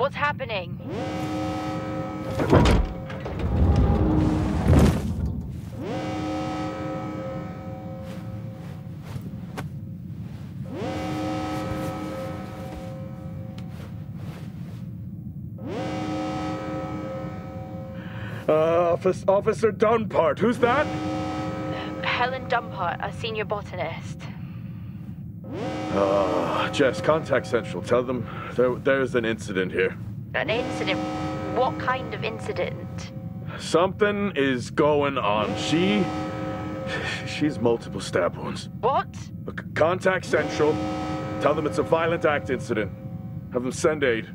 What's happening? Officer Dunpart, who's that? Helen Dunpart, a senior botanist. Jess, contact Central. Tell them there's an incident here. An incident? What kind of incident? Something is going on. She's multiple stab wounds. What? Contact Central. Tell them it's a violent act incident. Have them send aid.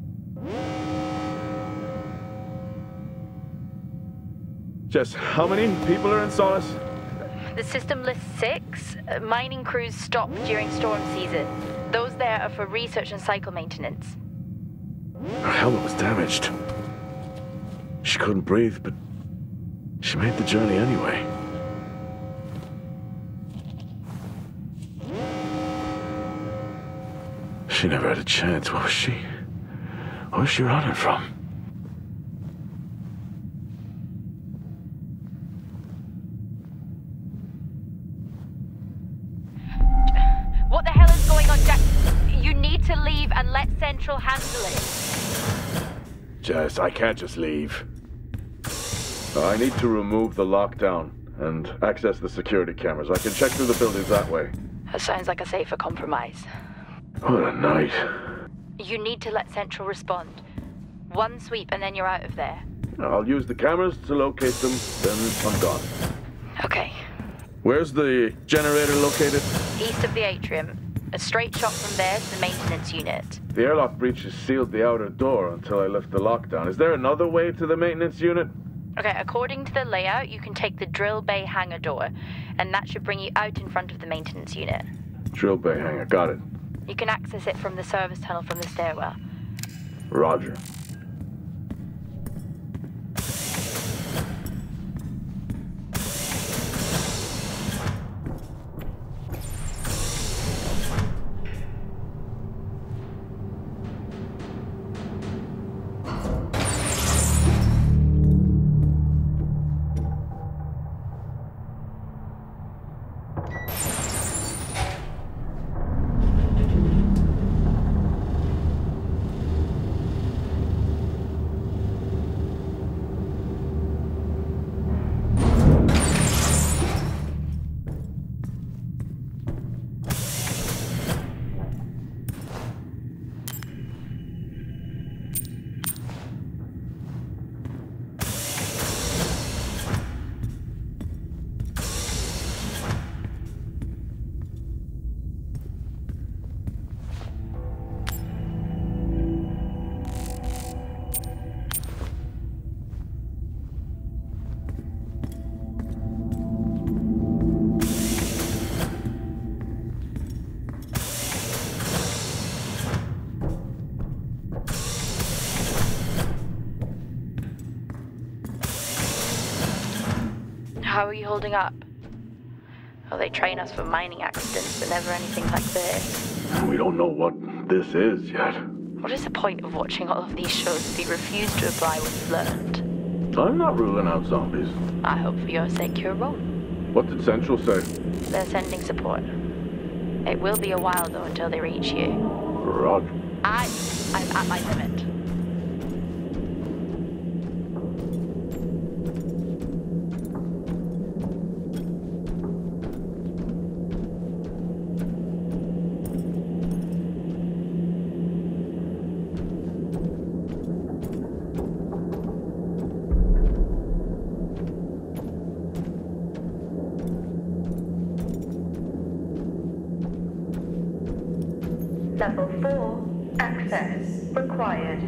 Jess, how many people are in Solis? The system lists 6. Mining crews stop during storm season. Those there are for research and cycle maintenance. Her helmet was damaged. She couldn't breathe, but she made the journey anyway. She never had a chance. What was she running from? What the hell is going on, Jack? You need to leave and let Central handle it. Jess, I can't just leave. I need to remove the lockdown and access the security cameras. I can check through the buildings that way. That sounds like a safer compromise. What a night. You need to let Central respond. One sweep and then you're out of there. I'll use the cameras to locate them, then I'm gone. Okay. Where's the generator located? East of the atrium. A straight shot from there to the maintenance unit. The airlock breaches sealed the outer door until I lift the lockdown. Is there another way to the maintenance unit? Okay, according to the layout, you can take the drill bay hangar door, and that should bring you out in front of the maintenance unit. Drill bay hangar, got it. You can access it from the service tunnel from the stairwell. Roger. How are you holding up? Oh, they train us for mining accidents, but never anything like this. We don't know what this is yet. What is the point of watching all of these shows if you refuse to apply what you've learned? I'm not ruling out zombies. I hope for your sake you're wrong. What did Central say? They're sending support. It will be a while, though, until they reach you. Roger. I'm at my limit. Level 4, access required.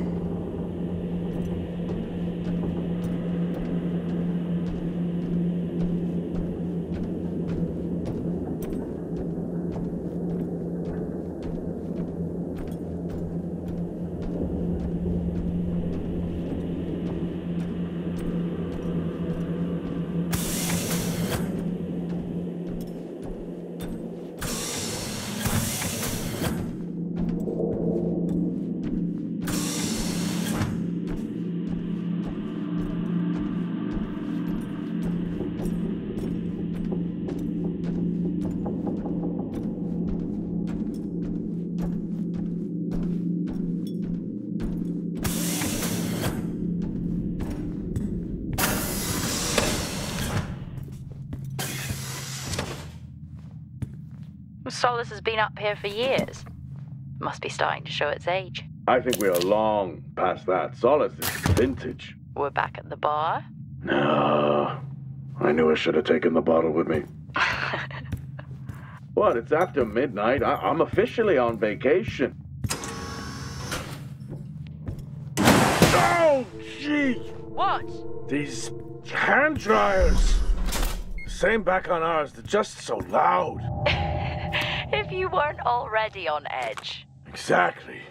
Solis has been up here for years. Must be starting to show its age. I think we are long past that. Solis is vintage. We're back at the bar? No. I knew I should have taken the bottle with me. What? It's after midnight. I'm officially on vacation. Oh, gee! What? These hand dryers. Same back on ours. They're just so loud. If you weren't already on edge. Exactly.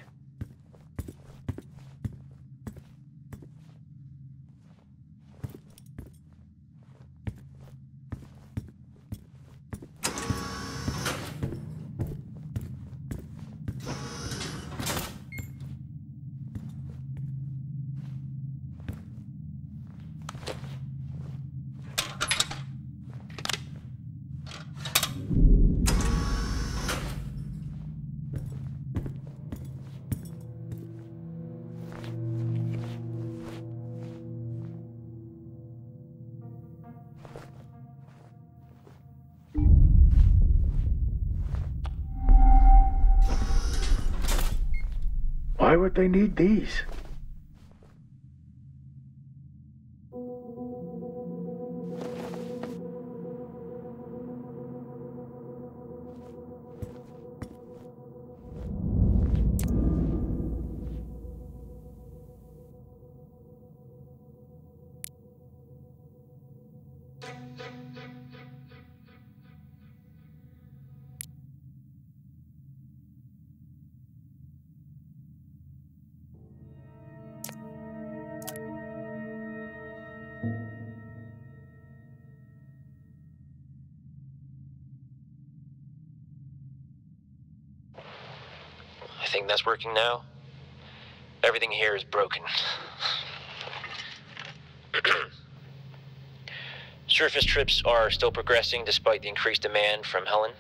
Why would they need these? I think that's working now. Everything here is broken. Surface trips are still progressing despite the increased demand from Helen.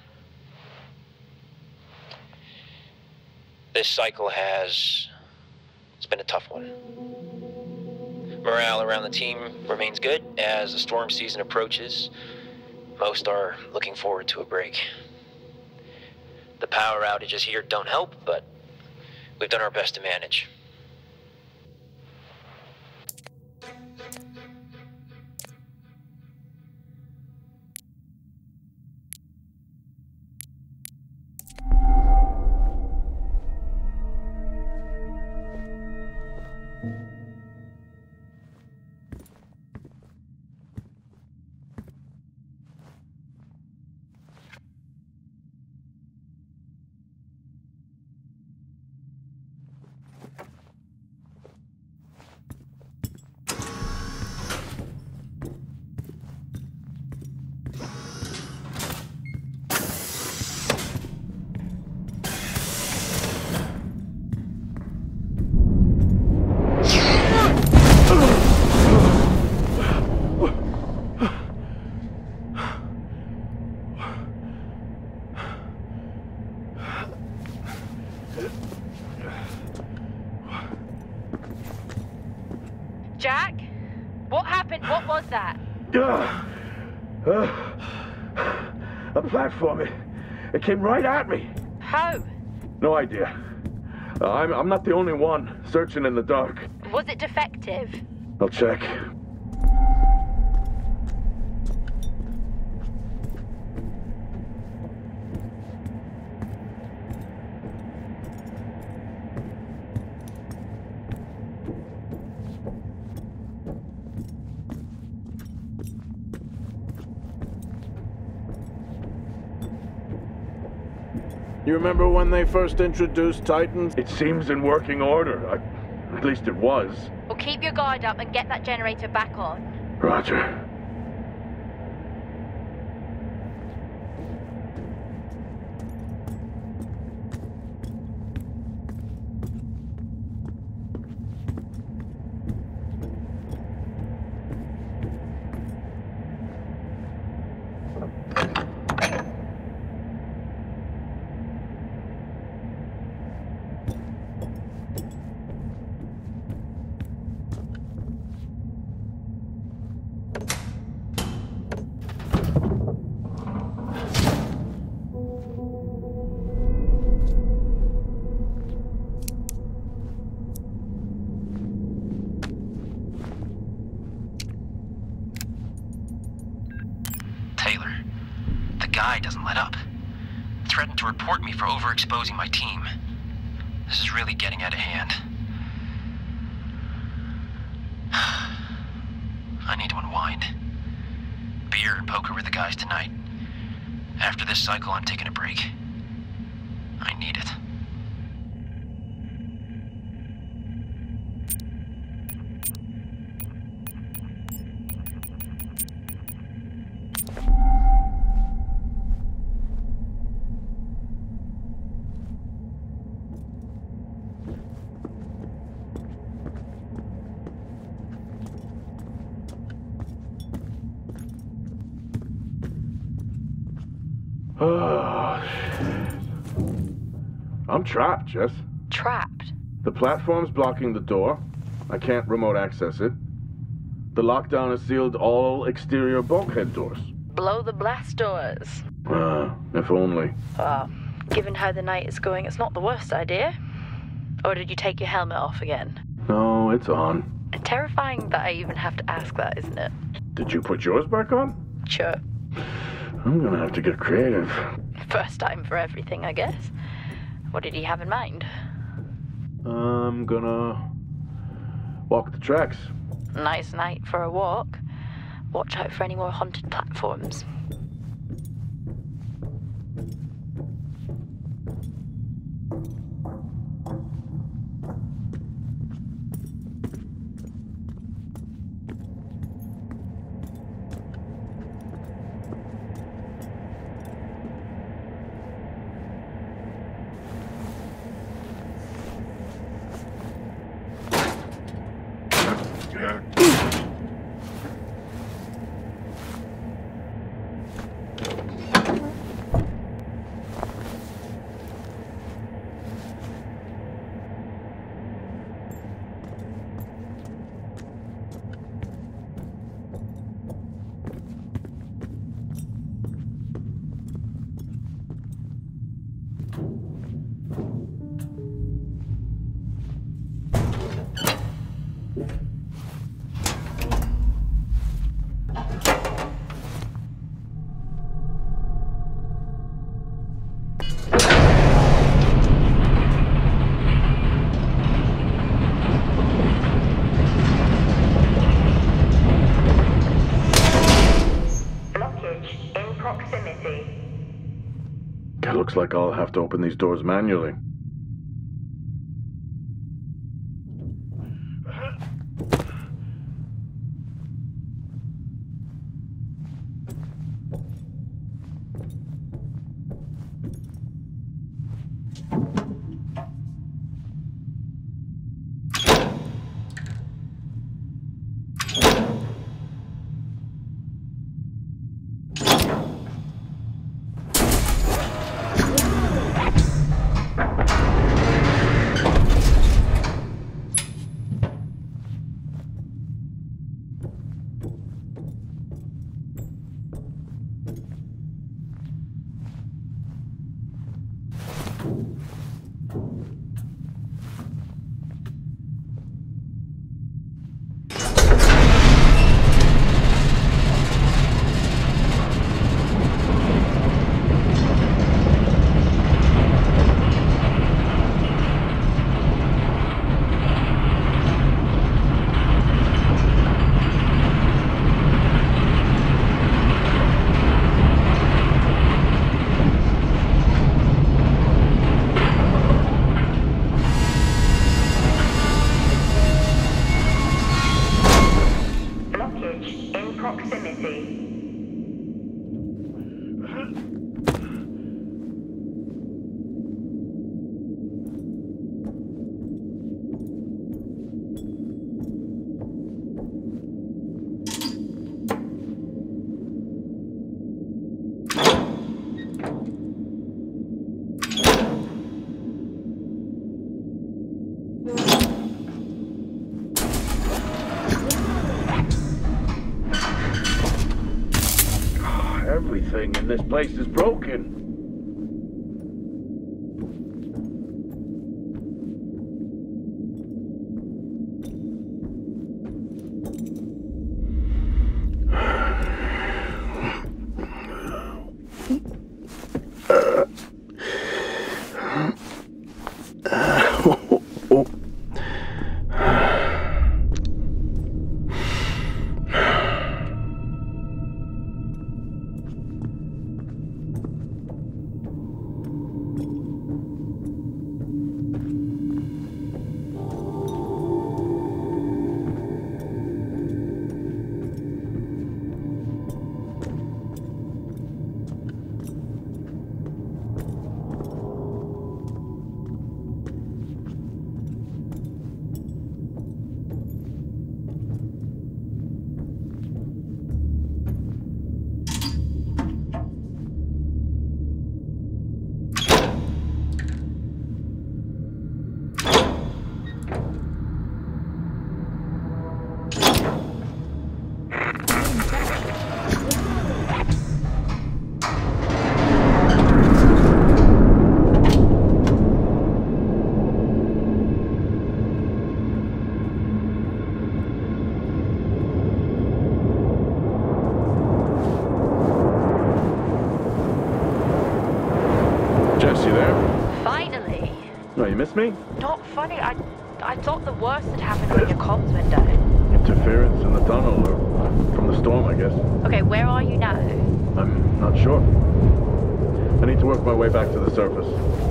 This cycle it's been a tough one. Morale around the team remains good as the storm season approaches. Most are looking forward to a break. The power outages here don't help, but we've done our best to manage. Jack? What happened? What was that? A platform. It came right at me. How? No idea. I'm not the only one searching in the dark. Was it defective? I'll check. You remember when they first introduced Titans? It seems in working order. At least it was. Well, keep your guard up and get that generator back on. Roger. guy doesn't let up. Threatened to report me for overexposing my team. This is really getting out of hand. I need to unwind. Beer and poker with the guys tonight. After this cycle, I'm taking a break. I need it. I'm trapped, Jess. Trapped? The platform's blocking the door. I can't remote access it. The lockdown has sealed all exterior bulkhead doors. Blow the blast doors. If only. Well, given how the night is going, it's not the worst idea. Or did you take your helmet off again? No, it's on. Terrifying that I even have to ask that, isn't it? Did you put yours back on? Sure. I'm gonna have to get creative. First time for everything, I guess. What did he have in mind? I'm gonna walk the tracks. Nice night for a walk. Watch out for any more haunted platforms. Looks like I'll have to open these doors manually. Everything in this place is broken. Oh, you missed me? Not funny. I thought the worst had happened when your comms went down. Interference in the tunnel, or from the storm, I guess. Okay, where are you now? I'm not sure. I need to work my way back to the surface.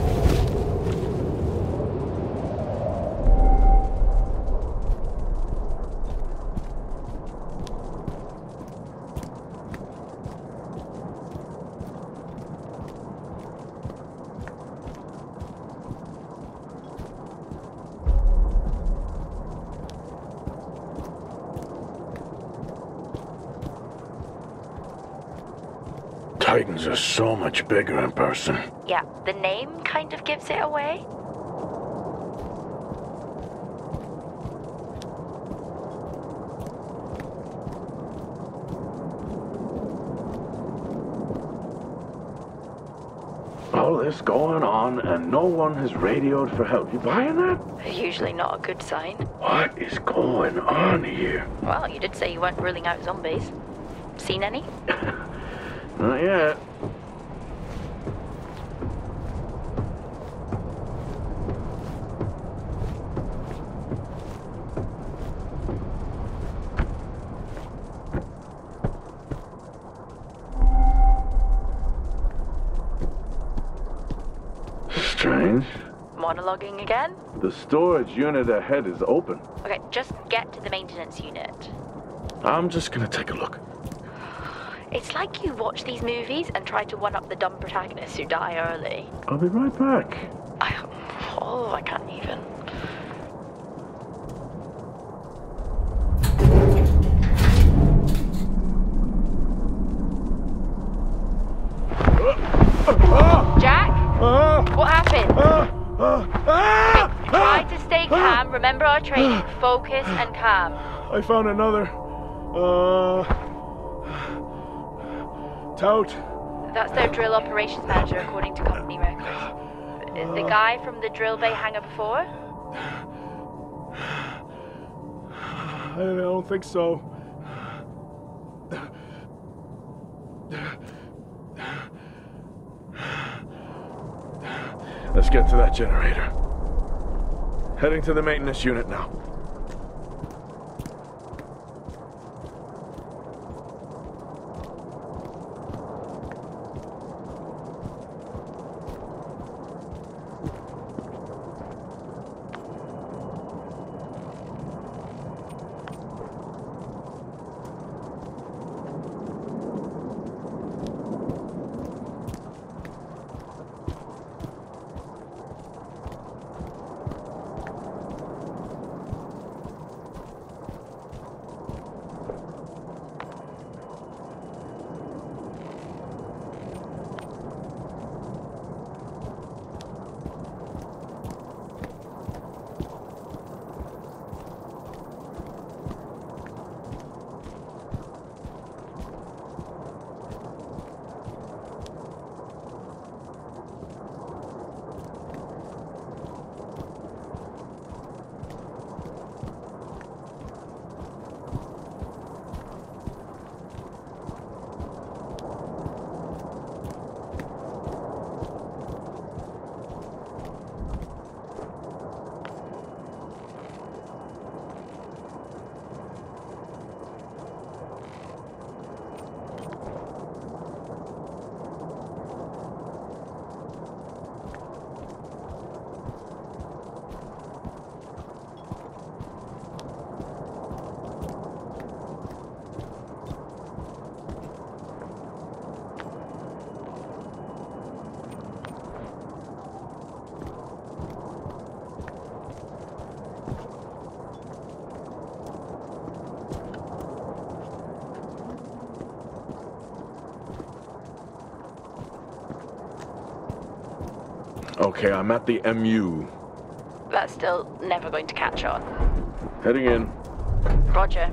Titans are so much bigger in person. Yeah, the name kind of gives it away. All this going on and no one has radioed for help. You buying that? Usually not a good sign. What is going on here? Well, you did say you weren't ruling out zombies. Seen any? Not yet. Strange. Monologuing again? The storage unit ahead is open. Okay, just get to the maintenance unit. I'm just gonna take a look. It's like you watch these movies and try to one-up the dumb protagonists who die early. I'll be right back. I can't even. Jack? What happened? Try to stay calm. Remember our training. Focus and calm. I found another. Tout. That's their drill operations manager, according to company records. The guy from the drill bay hangar before? I don't think so. Let's get to that generator. Heading to the maintenance unit now. Okay, I'm at the MU. That's still never going to catch on. Heading in. Roger.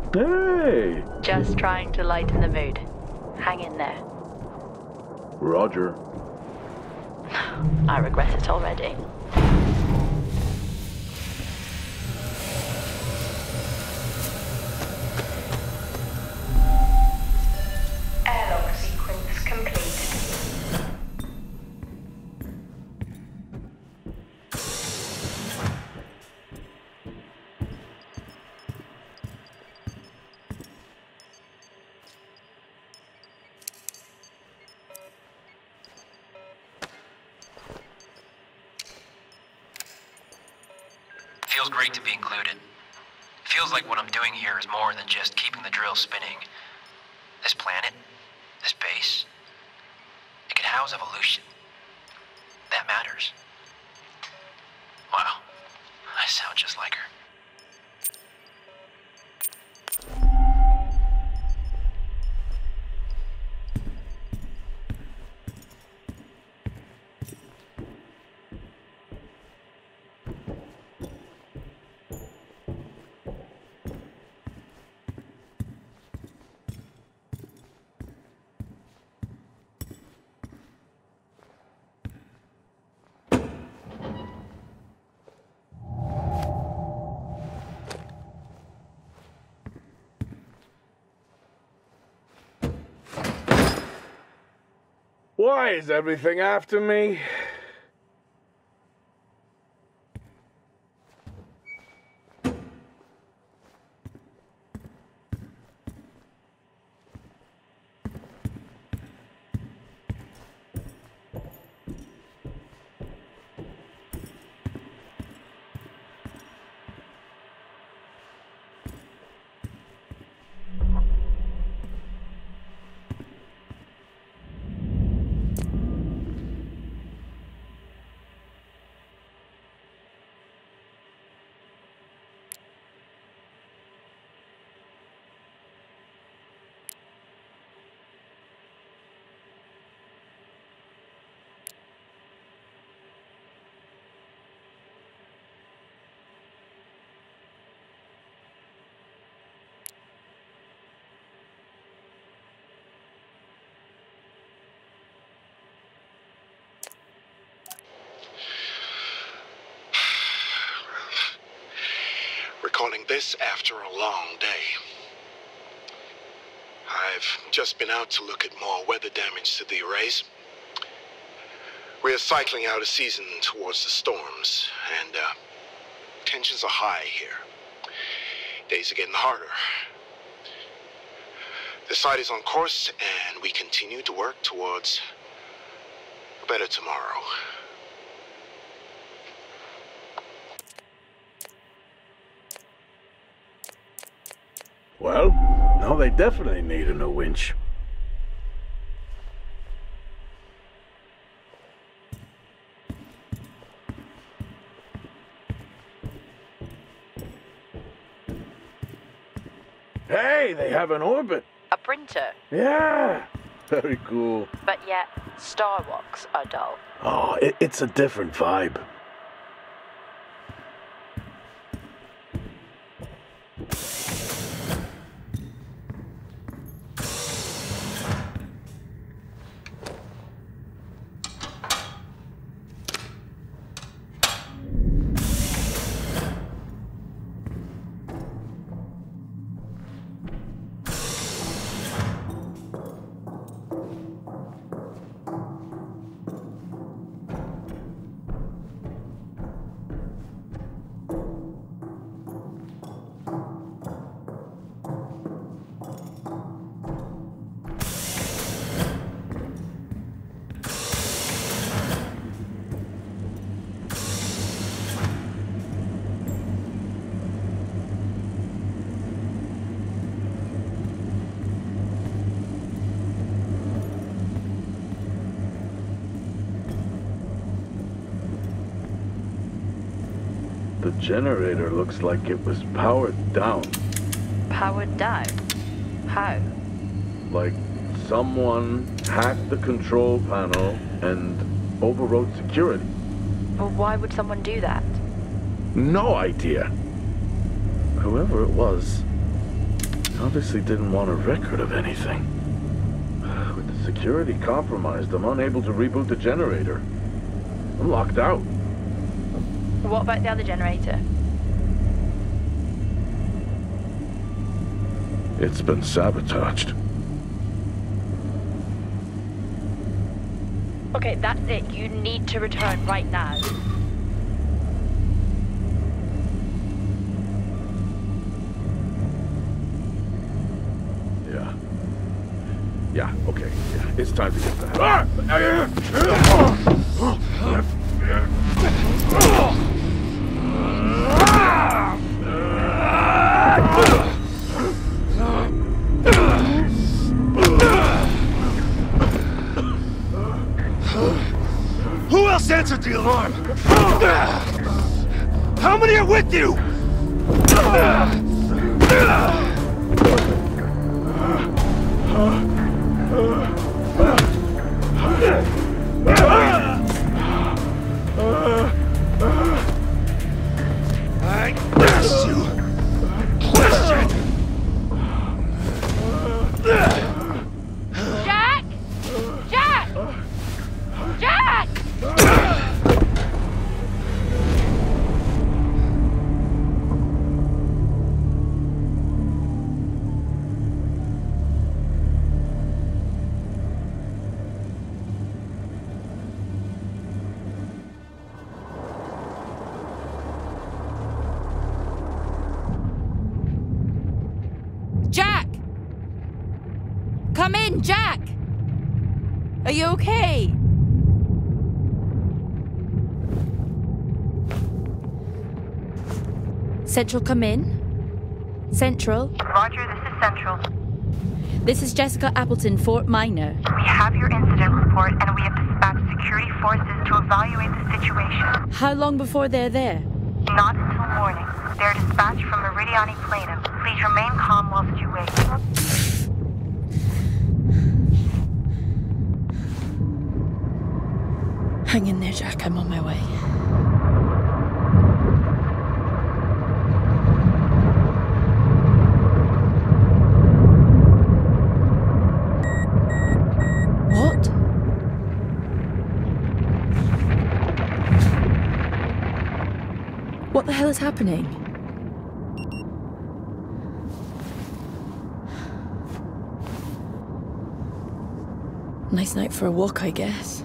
Hey! Just trying to lighten the mood. Hang in there. Roger. I regret it already. Airlock sequence complete. feels great to be included. It feels like what I'm doing here is more than just keeping the drill spinning. This planet, this base, it can house evolution. That matters. Wow, I sound just like her. Why is everything after me? Recording this after a long day. I've just been out to look at more weather damage to the arrays. We're cycling out of season towards the storms, and tensions are high here. Days are getting harder. The site is on course, and we continue to work towards a better tomorrow. Well, now they definitely need a new winch. Hey, they have an orbit. A printer, Yeah, very cool. but yet Star Walks are dull. Oh, it's a different vibe. The generator looks like it was powered down. Powered down? How? Like someone hacked the control panel and overrode security. Well, why would someone do that? No idea. Whoever it was obviously didn't want a record of anything. With the security compromised, I'm unable to reboot the generator. I'm locked out. What about the other generator? It's been sabotaged. Okay, that's it. You need to return right now. Yeah, okay. Yeah, it's time to get back. Who else answered the alarm? How many are with you? I asked you a question! Jack! Jack! Jack! Jack! Come in, Jack! Are you okay? Central, come in. Central. Roger, this is Central. This is Jessica Appleton, Fort Minor. We have your incident report and we have dispatched security forces to evaluate the situation. How long before they're there? Not until morning. They are dispatched from Meridiani Plano. Please remain calm whilst you wait. Hang in there, Jack. I'm on my way. What? What the hell is happening? Nice night for a walk, I guess.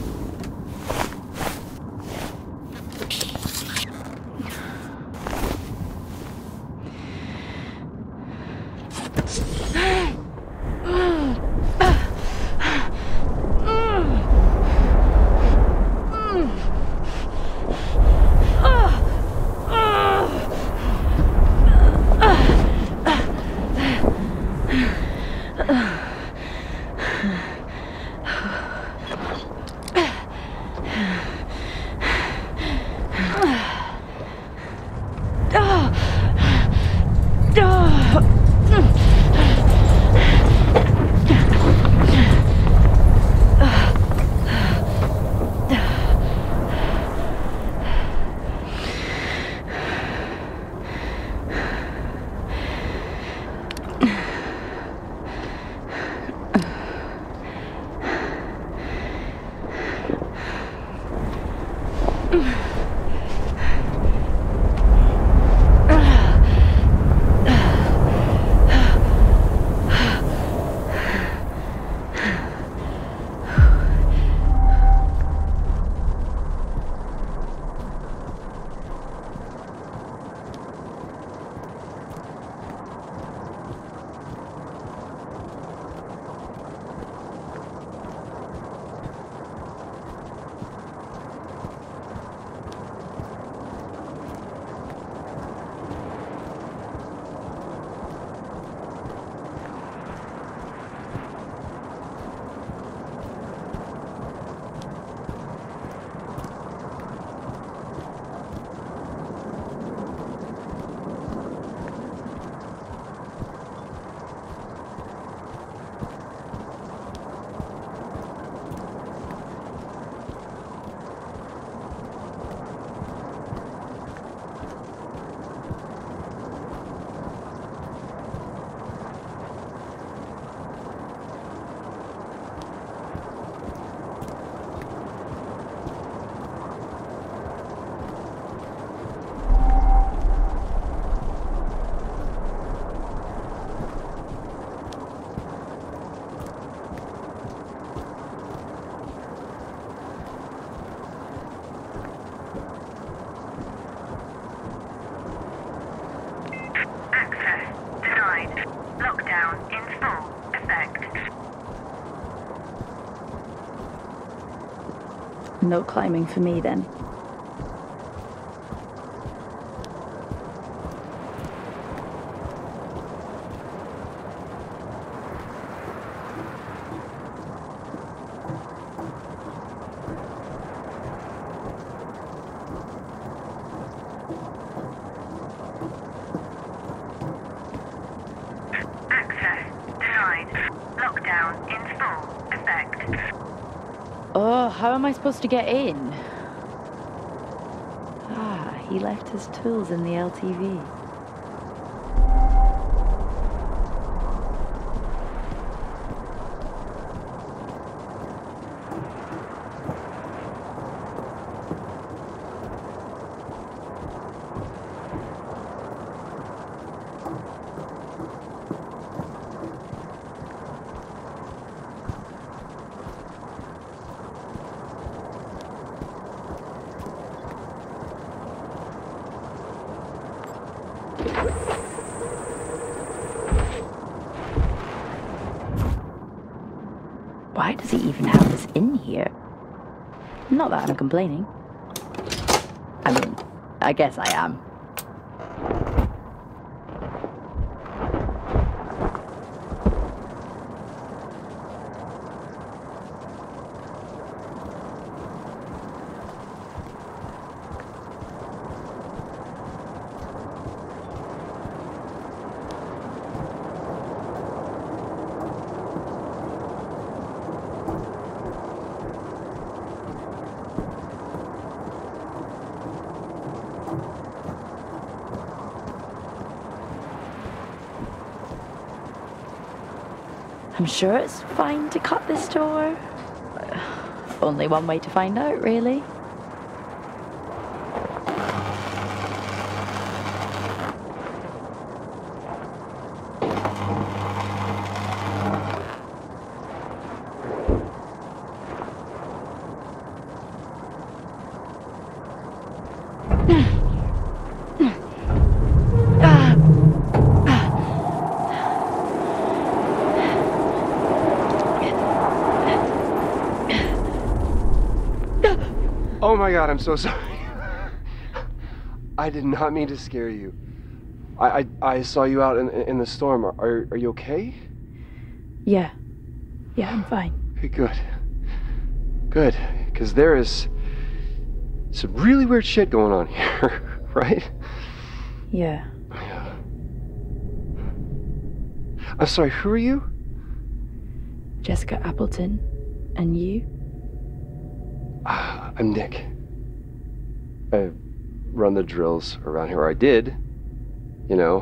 No climbing for me then. in full effect. Oh, how am I supposed to get in? Ah, he left his tools in the LTV. Why does he even have this in here? Not that I'm complaining. I mean, I guess I am. I'm sure it's fine to cut this door. Only one way to find out, really. Oh my god, I'm so sorry. I did not mean to scare you. I saw you out in the storm. Are you okay? Yeah, I'm fine. Okay, good. Good, because there is some really weird shit going on here, right? Yeah. Yeah. I'm sorry, who are you? Jessica Appleton. And you? I'm Nick. I run the drills around here, or I did, you know.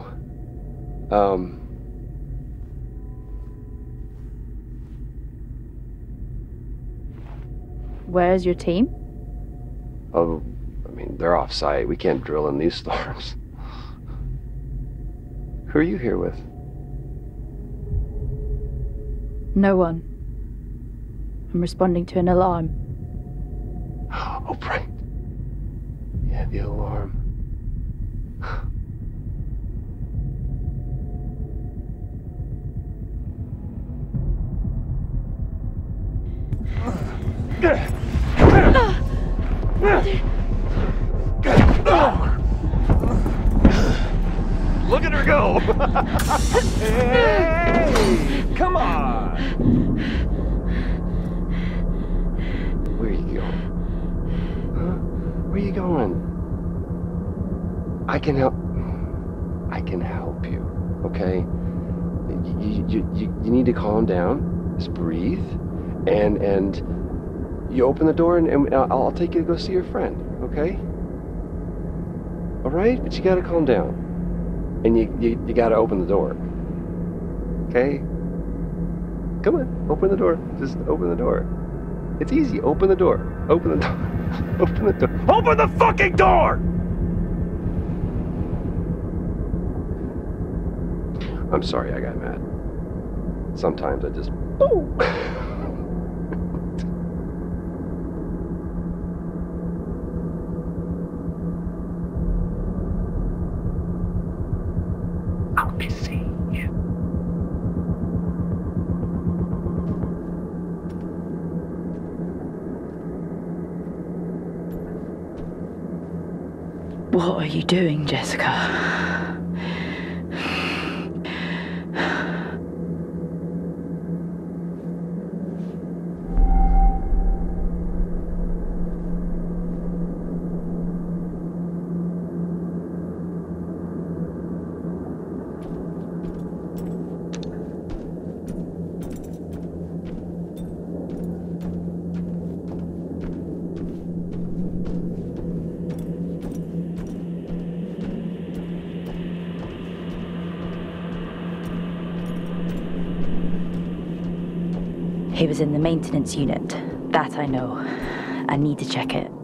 Where's your team? Oh, I mean, they're off-site. We can't drill in these storms. Who are you here with? No one. I'm responding to an alarm. Oh, right. Yeah, the alarm. Look at her go! Hey! Come on! Where are you going? Huh? Where are you going? I can help. I can help you, okay? You need to calm down. Just breathe. And you open the door and I'll take you to go see your friend, okay? All right? But you gotta calm down. And you gotta open the door. Okay? Come on, open the door. Just open the door. It's easy. Open the door. Open the door. Open the door. Open the fucking door! I'm sorry I got mad. Sometimes I just... Boom! I'll be seeing you. What are you doing, Jessica? He was in the maintenance unit. That I know. I need to check it.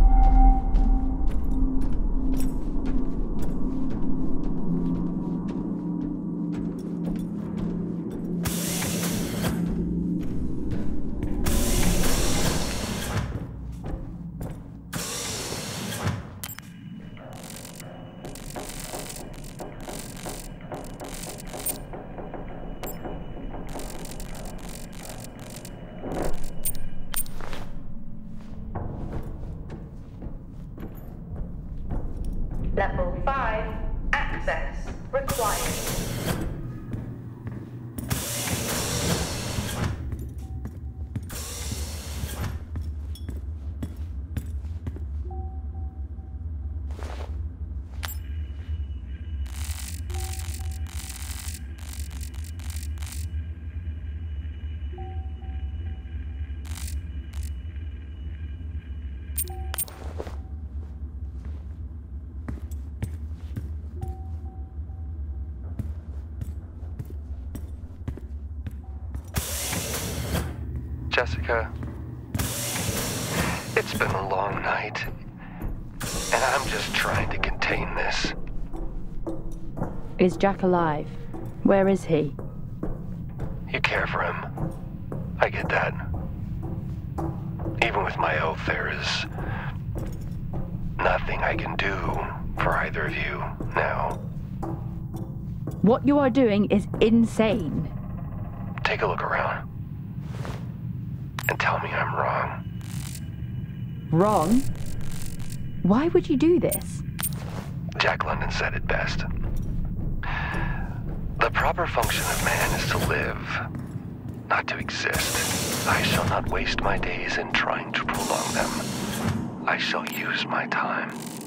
Level 5, access required. Jessica, it's been a long night, and I'm just trying to contain this. Is Jack alive? Where is he? You care for him. I get that. Even with my oath, there is nothing I can do for either of you now. What you are doing is insane. Take a look around. And tell me I'm wrong. Wrong? Why would you do this? Jack London said it best. The proper function of man is to live, not to exist. I shall not waste my days in trying to prolong them. I shall use my time.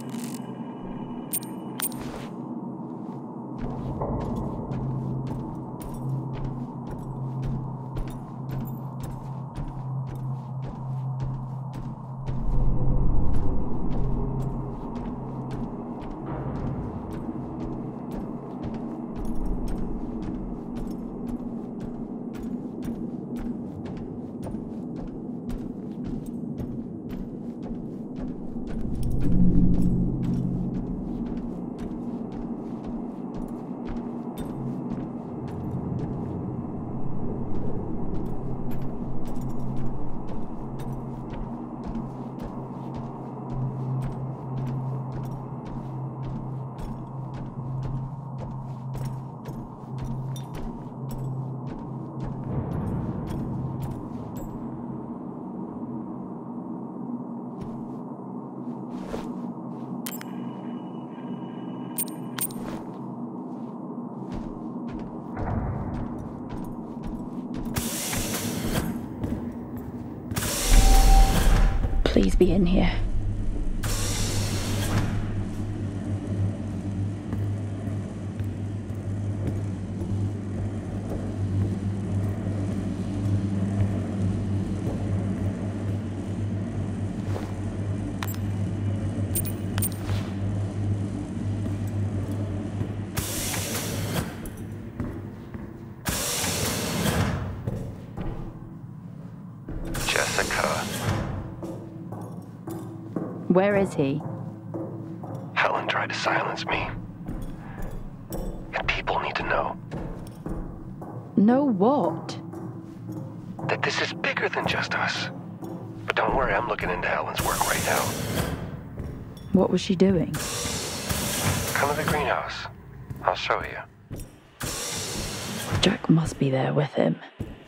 Please be in here. Where is he? Helen tried to silence me. And people need to know. Know what? That this is bigger than just us. But don't worry, I'm looking into Helen's work right now. What was she doing? Come to the greenhouse. I'll show you. Jack must be there with him.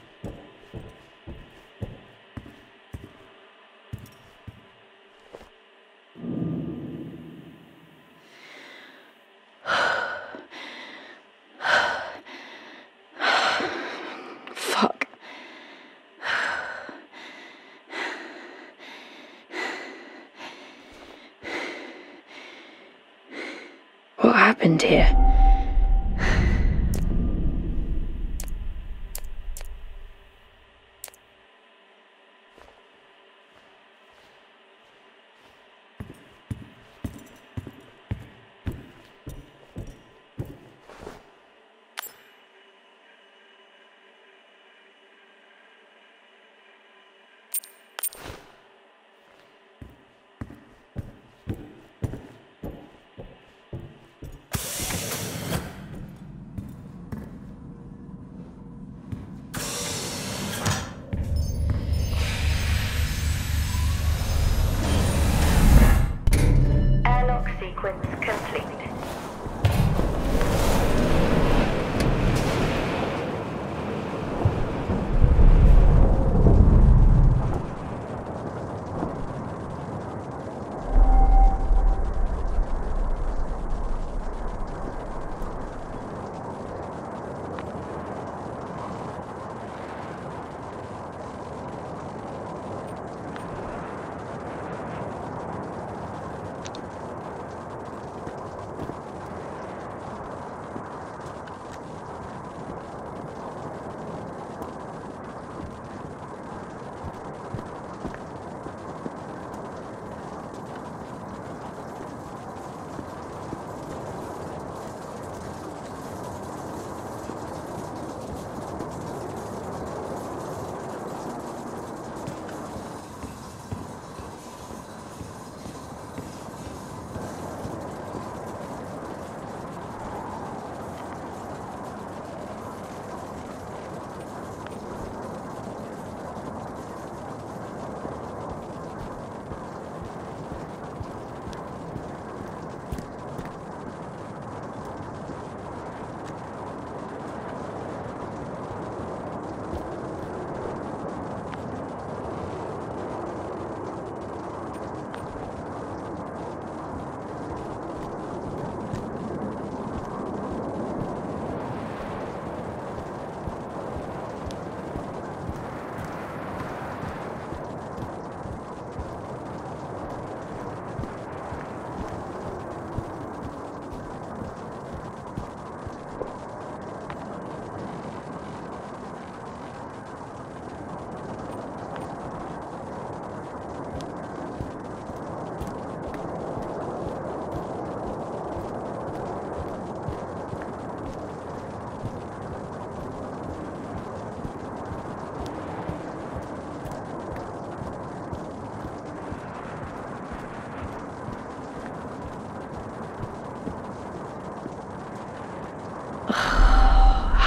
Fuck. What happened here?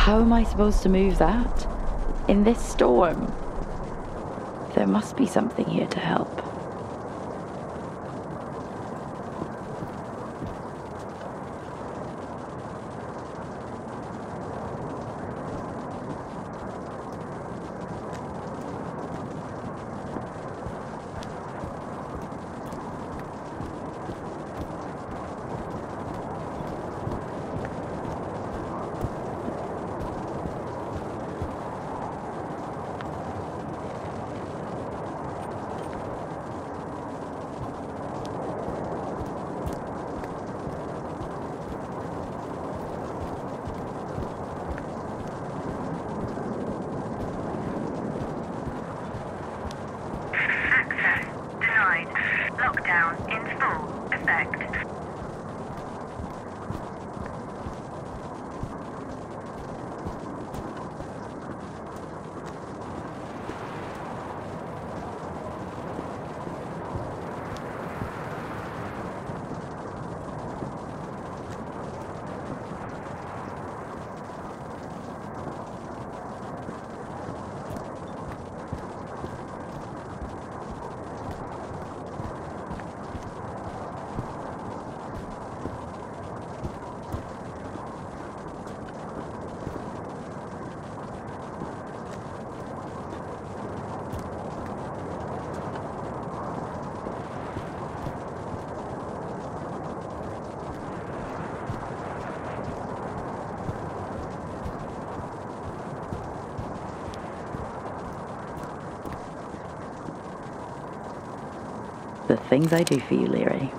How am I supposed to move that? In this storm? There must be something here to help. Lockdown in full effect. The things I do for you, Leary.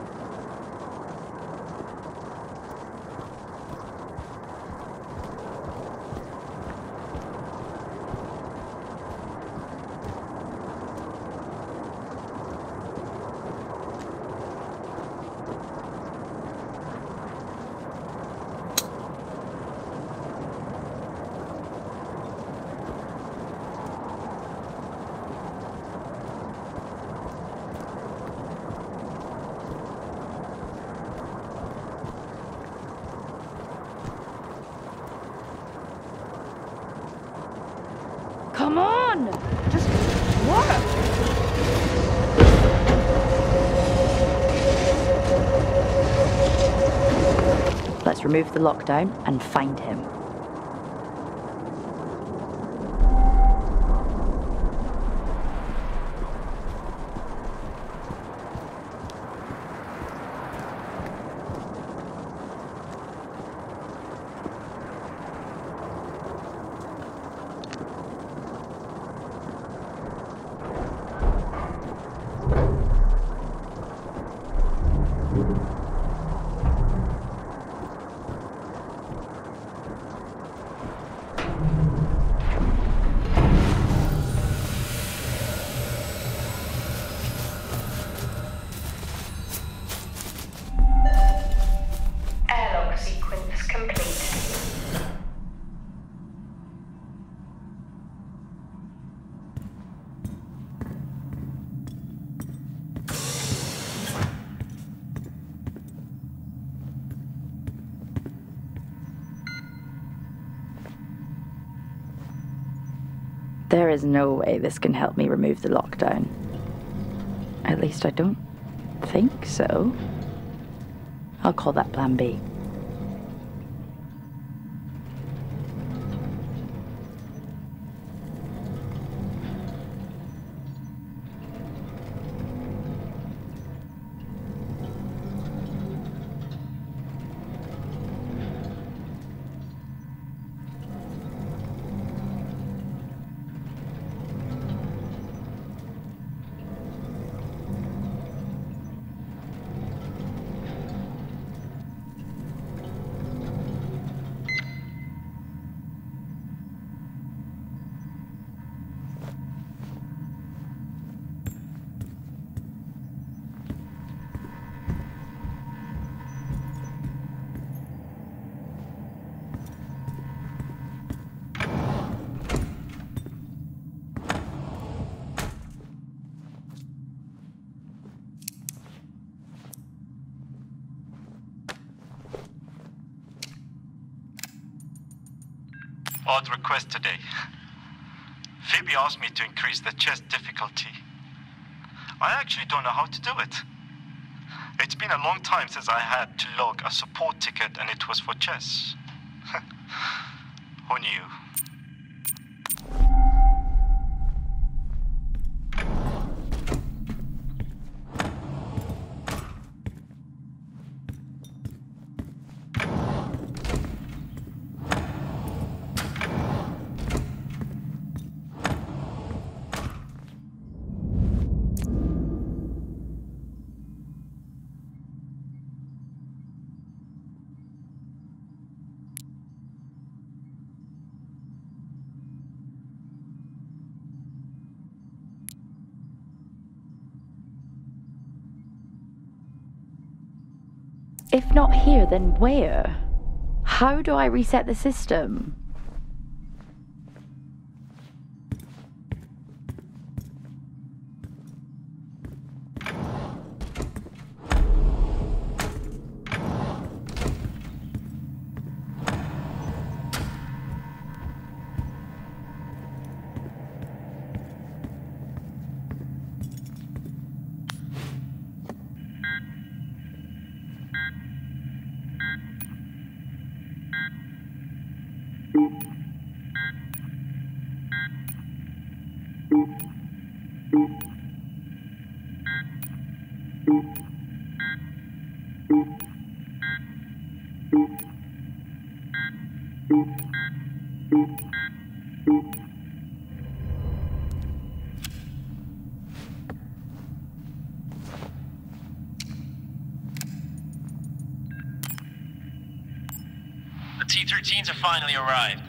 Come on! Just work! Let's remove the lockdown and find him. Airlock sequence complete. There is no way this can help me remove the lockdown. At least I don't think so. I'll call that Plan B. odd request today. Phoebe asked me to increase the chess difficulty. I actually don't know how to do it. It's been a long time since I had to log a support ticket and it was for chess. Who knew? If not here, then where? How do I reset the system? The T-13s have finally arrived.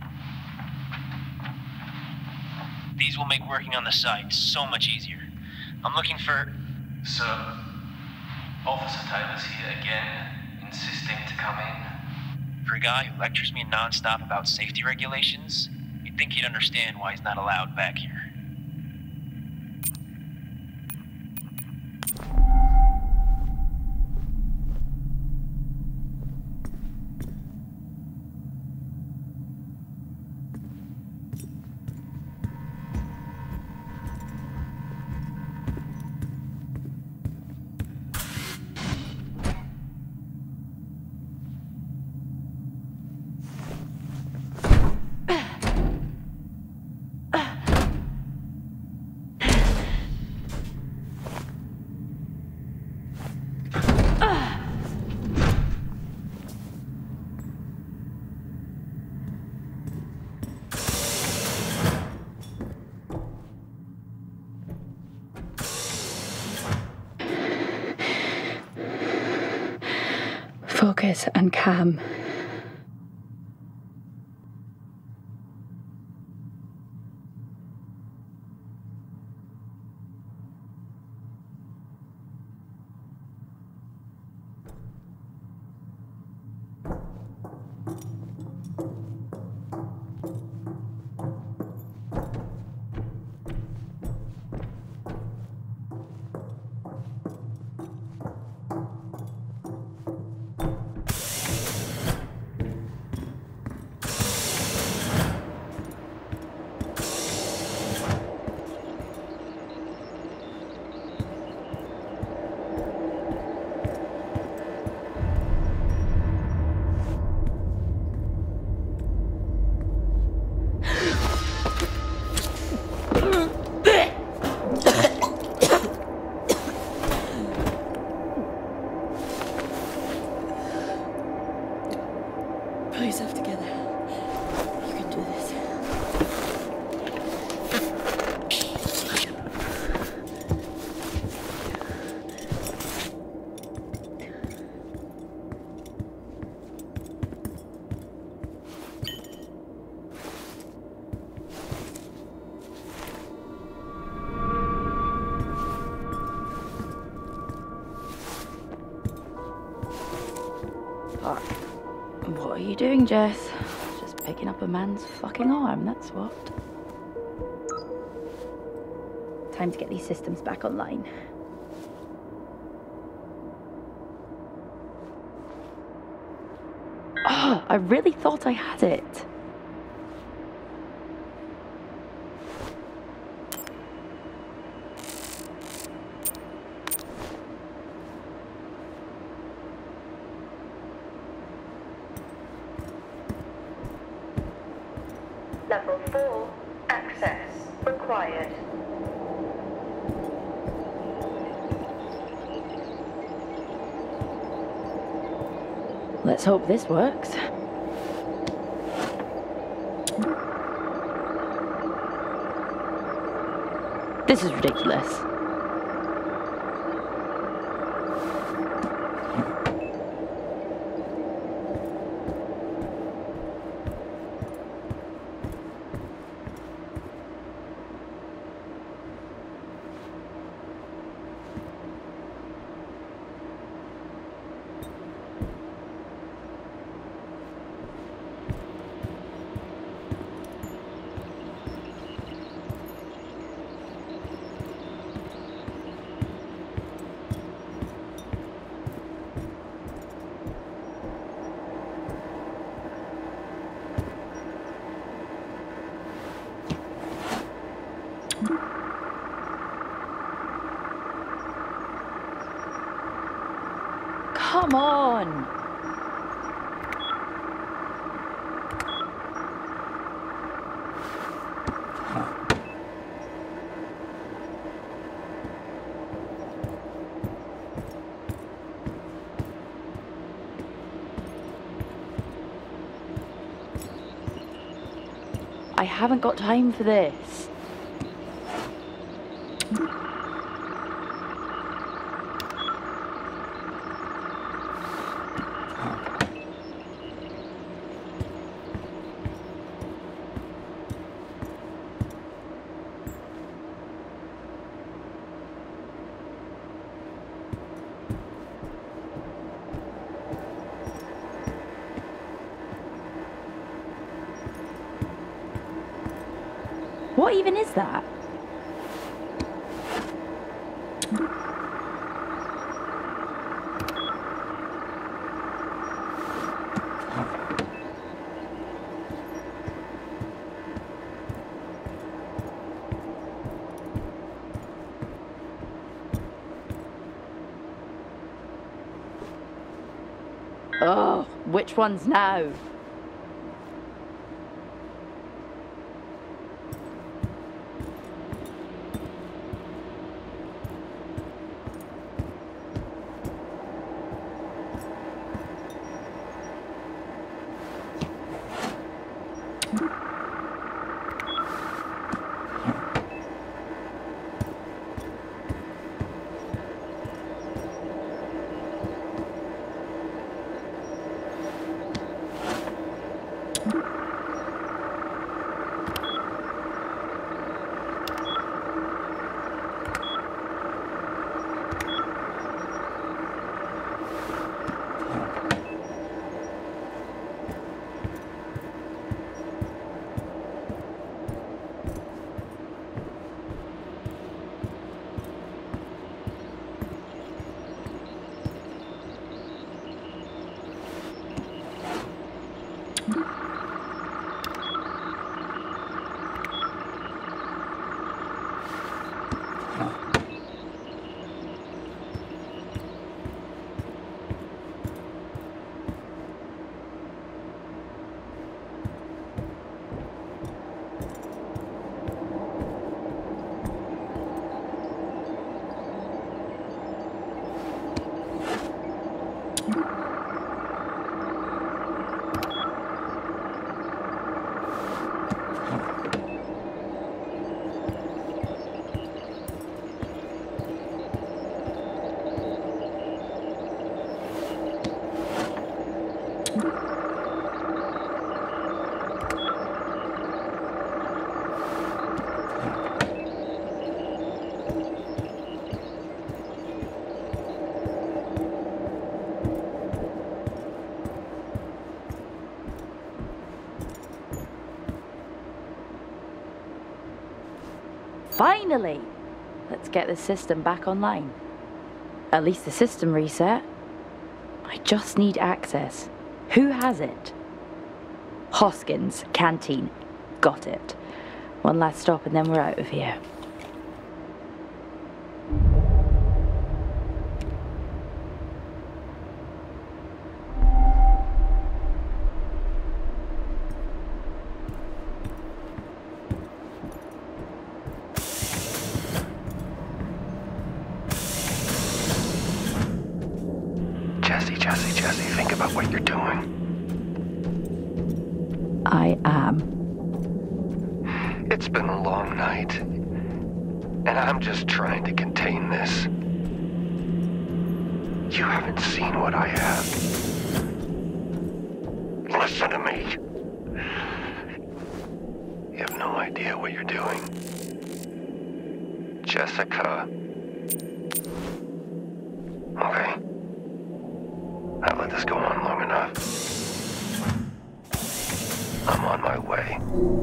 These will make working on the site so much easier. I'm looking for... Sir, Officer Taylor's here again, insisting to come in. For a guy who lectures me non-stop about safety regulations, you'd think he'd understand why he's not allowed back here. Focus and calm. Pull yourself together. You can do this. What are you doing, Jess? Just picking up a man's fucking arm, that's what. Time to get these systems back online. Oh, I really thought I had it. required. Let's hope this works. This is ridiculous. Come on! I haven't got time for this. What even is that? Oh, which one's now? Finally! Let's get the system back online. At least the system reset. I just need access. Who has it? Hoskins, canteen. Got it. One last stop and then we're out of here. Jesse, think about what you're doing. I am. It's been a long night, and I'm just trying to contain this. You haven't seen what I have. Listen to me. You have no idea what you're doing. Jessica. Okay. I've let this go on long enough. I'm on my way.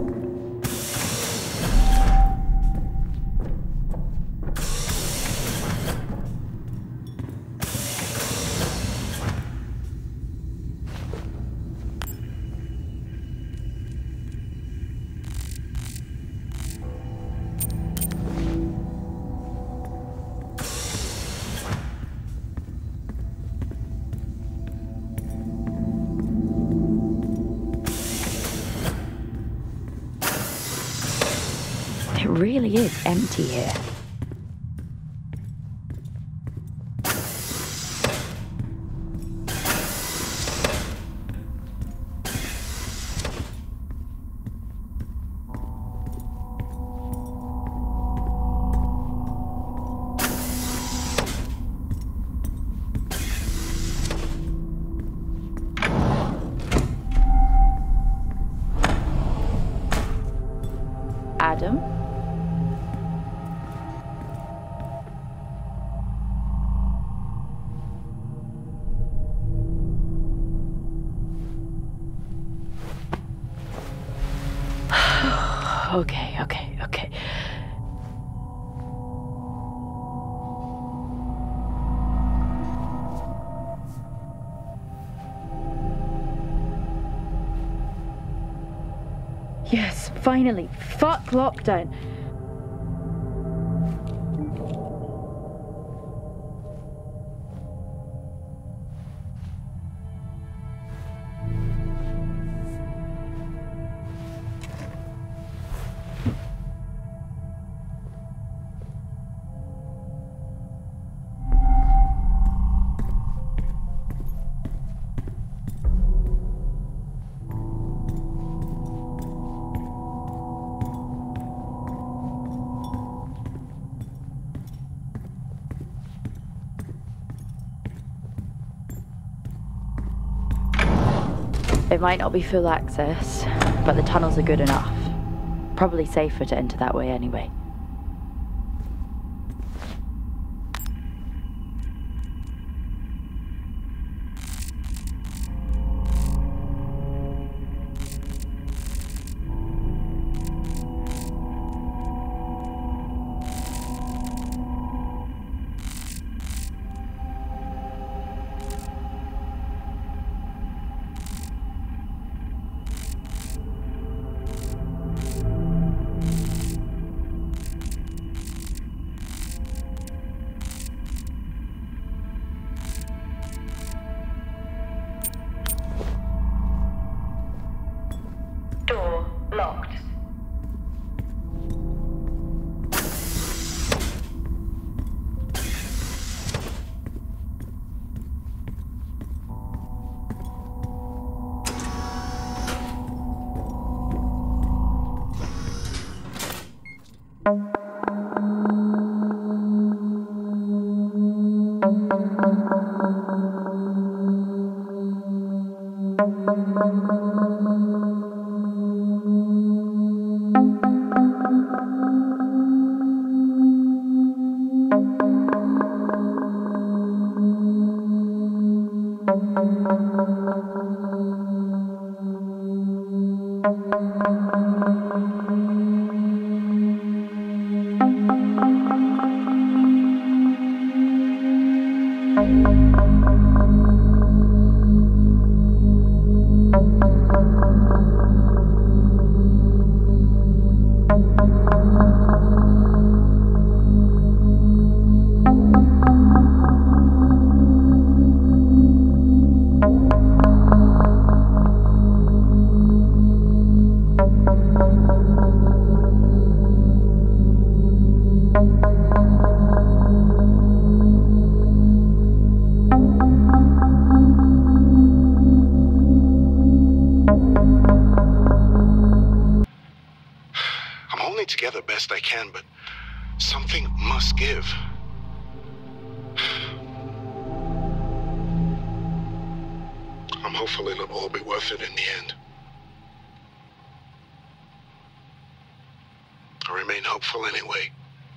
It really is empty here. Adam? Okay. Yes, finally. Fuck lockdown. It might not be full access, but the tunnels are good enough. Probably safer to enter that way anyway. Door locked. together best I can, but something must give. I'm hopeful it'll all be worth it in the end. I remain hopeful anyway.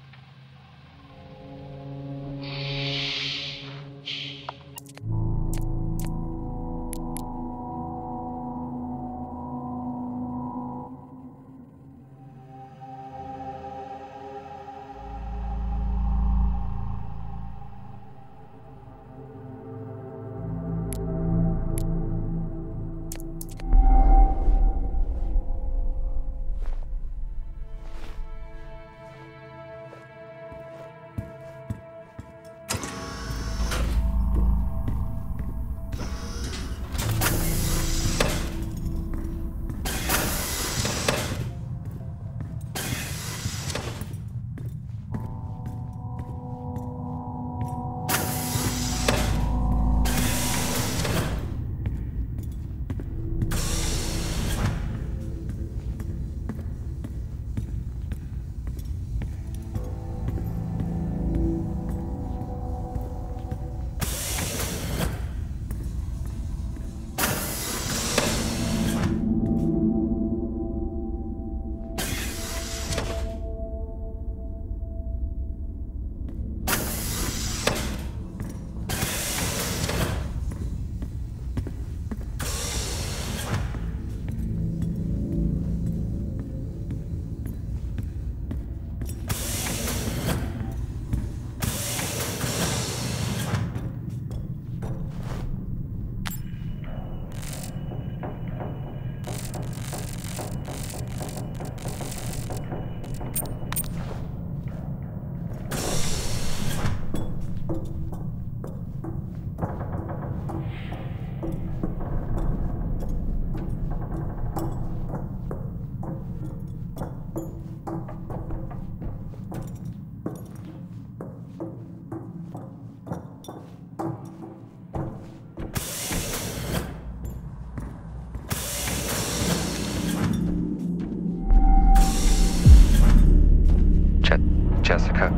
Jessica.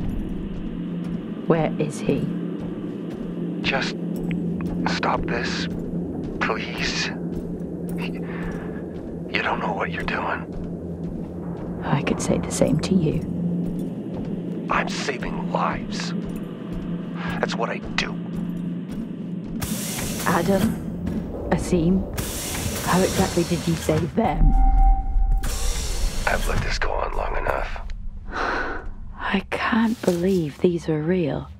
Where is he? Just stop this, please. You don't know what you're doing. I could say the same to you. I'm saving lives. That's what I do. Adam? Asim? How exactly did you save them? I've let this go on long enough. I can't believe these are real.